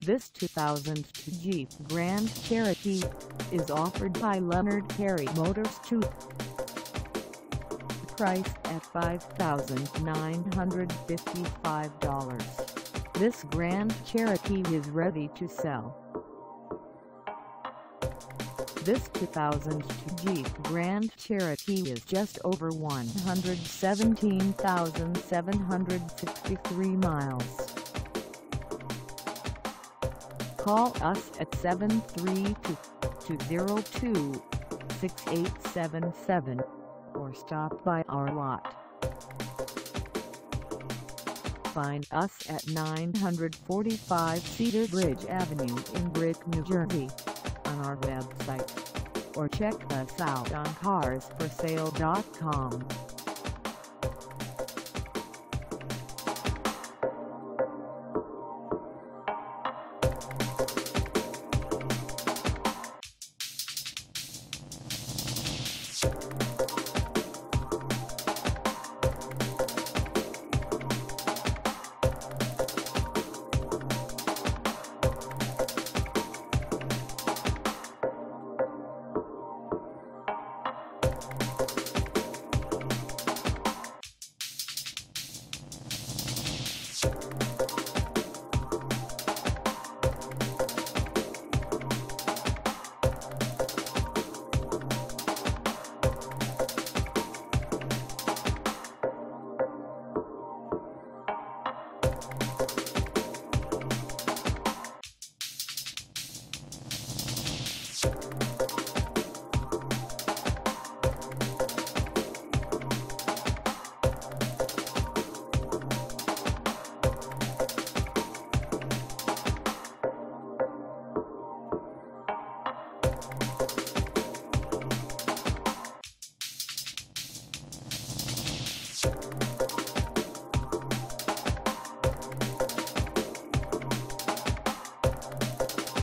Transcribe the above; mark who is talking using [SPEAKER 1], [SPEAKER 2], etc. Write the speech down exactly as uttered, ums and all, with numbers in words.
[SPEAKER 1] This two thousand two Jeep Grand Cherokee is offered by Leonard Perry Motors two. Priced at five thousand nine hundred fifty-five dollars, this Grand Cherokee is ready to sell. This two thousand two Jeep Grand Cherokee is just over one hundred seventeen thousand seven hundred sixty-three miles. Call us at seven three two, two zero two, six eight seven seven or stop by our lot. Find us at nine forty-five Cedar Bridge Avenue in Brick, New Jersey, on our website, or check us out on cars for sale dot com.
[SPEAKER 2] You